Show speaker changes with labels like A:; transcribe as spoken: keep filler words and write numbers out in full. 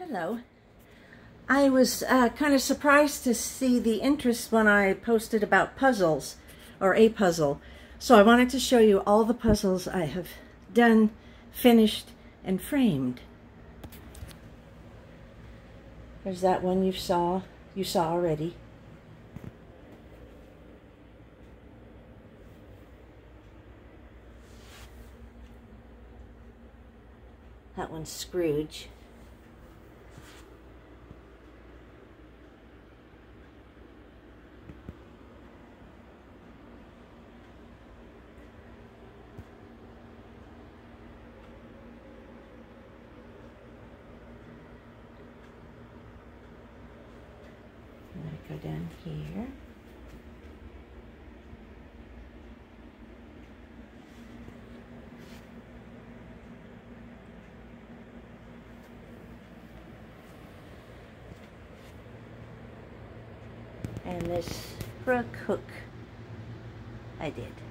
A: Hello. I was uh, kind of surprised to see the interest when I posted about puzzles, or a puzzle. So I wanted to show you all the puzzles I have done, finished, and framed. There's that one you saw, you saw already. That one's Scrooge. And I go down here. And this for a cook I did.